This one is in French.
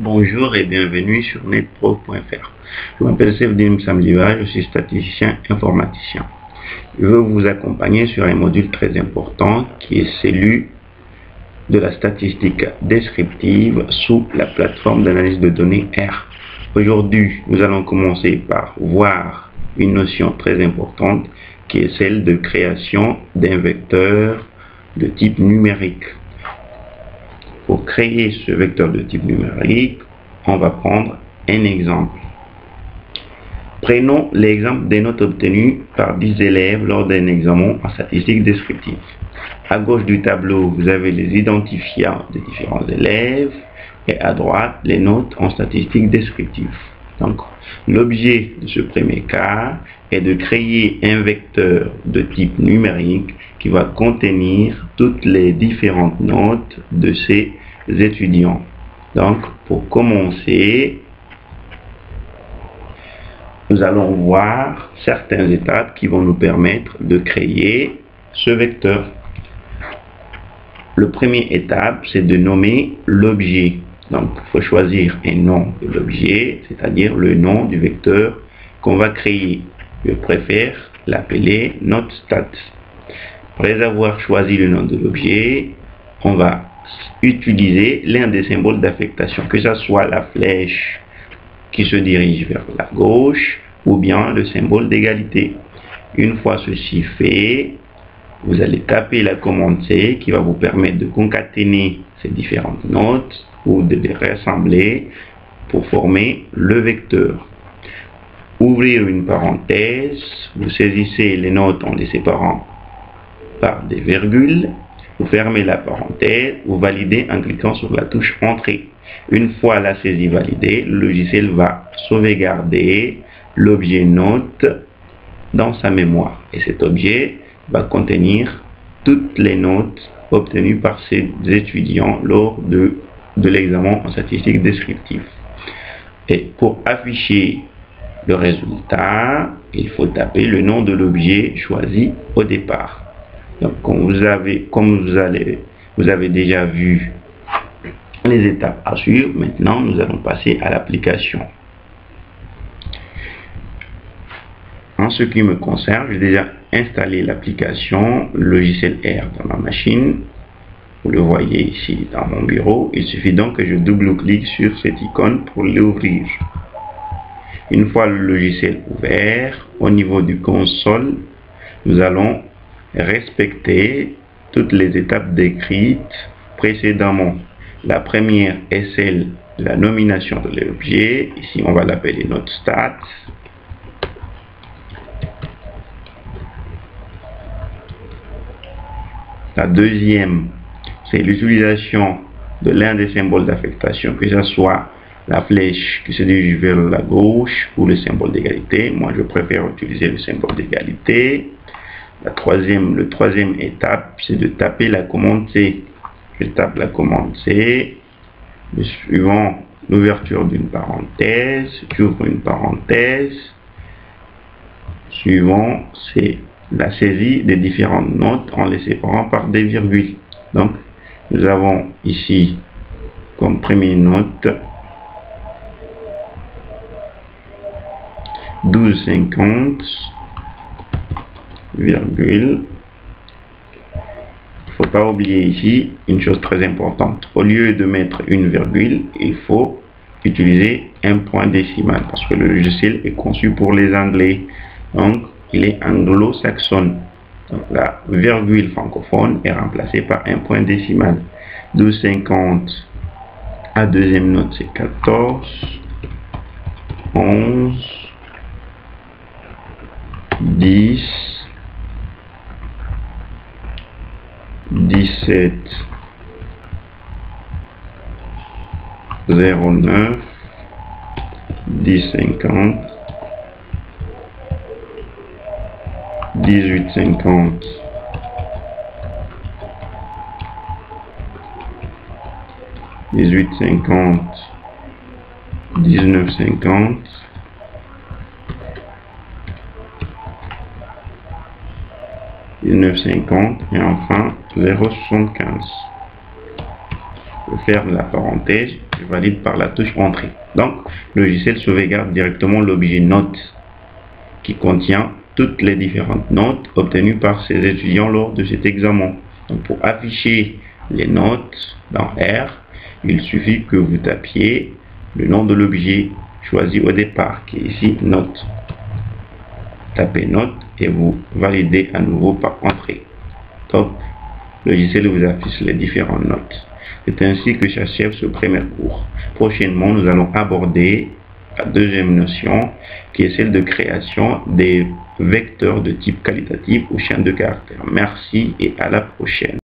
Bonjour et bienvenue sur netpro.fr. Je m'appelle Sevdim Samdiva, je suis statisticien informaticien. Je veux vous accompagner sur un module très important qui est celui de la statistique descriptive sous la plateforme d'analyse de données R. Aujourd'hui, nous allons commencer par voir une notion très importante qui est celle de création d'un vecteur de type numérique. Pour créer ce vecteur de type numérique, on va prendre un exemple. Prenons l'exemple des notes obtenues par 10 élèves lors d'un examen en statistique descriptive. À gauche du tableau, vous avez les identifiants des différents élèves et à droite, les notes en statistique descriptive. Donc, l'objet de ce premier cas est de créer un vecteur de type numérique qui va contenir toutes les différentes notes de ces étudiants. Donc, pour commencer, nous allons voir certaines étapes qui vont nous permettre de créer ce vecteur. La première étape, c'est de nommer l'objet. Donc, il faut choisir un nom de l'objet, c'est-à-dire le nom du vecteur qu'on va créer. Je préfère l'appeler NoteStat. Après avoir choisi le nom de l'objet, on va utiliser l'un des symboles d'affectation, que ce soit la flèche qui se dirige vers la gauche ou bien le symbole d'égalité. Une fois ceci fait, vous allez taper la commande C qui va vous permettre de concaténer ces différentes notes ou de les rassembler pour former le vecteur. Ouvrir une parenthèse, vous saisissez les notes en les séparant par des virgules, vous fermez la parenthèse, vous validez en cliquant sur la touche Entrée. Une fois la saisie validée, le logiciel va sauvegarder l'objet note dans sa mémoire. Et cet objet va contenir toutes les notes obtenues par ces étudiants lors de l'examen en statistique descriptive. Et pour afficher le résultat, il faut taper le nom de l'objet choisi au départ. Donc, vous avez déjà vu les étapes à suivre. Maintenant, nous allons passer à l'application. En ce qui me concerne, j'ai déjà installé l'application logiciel R dans ma machine. Vous le voyez ici dans mon bureau. Il suffit donc que je double-clique sur cette icône pour l'ouvrir. Une fois le logiciel ouvert, au niveau du console, nous allons respecter toutes les étapes décrites précédemment. La première est celle de la nomination de l'objet. Ici, on va l'appeler NoteStat. La deuxième, c'est l'utilisation de l'un des symboles d'affectation, que ce soit la flèche qui se dirige vers la gauche ou le symbole d'égalité. Moi, je préfère utiliser le symbole d'égalité. La troisième étape, c'est de taper la commande C. Je tape la commande C. Suivant l'ouverture d'une parenthèse, j'ouvre une parenthèse. Suivant, c'est la saisie des différentes notes en les séparant par des virgules. Donc, nous avons ici comme première note 12,50, virgule. Il ne faut pas oublier ici une chose très importante. Au lieu de mettre une virgule, il faut utiliser un point décimal parce que le logiciel est conçu pour les Anglais. Donc, il est anglo-saxon. Donc, la virgule francophone est remplacée par un point décimal. 12,50 à deuxième note, c'est 14, 11, 10, 17, 09, 10,50, 18,50, 18,50, 19,50, 19,50 et enfin 0,75. Je ferme la parenthèse, je valide par la touche Entrée. Donc, le logiciel sauvegarde directement l'objet note qui contient toutes les différentes notes obtenues par ces étudiants lors de cet examen. Donc, pour afficher les notes dans R, il suffit que vous tapiez le nom de l'objet choisi au départ, qui est ici note. Tapez note et vous validez à nouveau par Entrée. Top. Le logiciel vous affiche les différentes notes. C'est ainsi que s'achève ce premier cours. Prochainement, nous allons aborder la deuxième notion, qui est celle de création des vecteurs de type qualitatif ou chaîne de caractères. Merci et à la prochaine.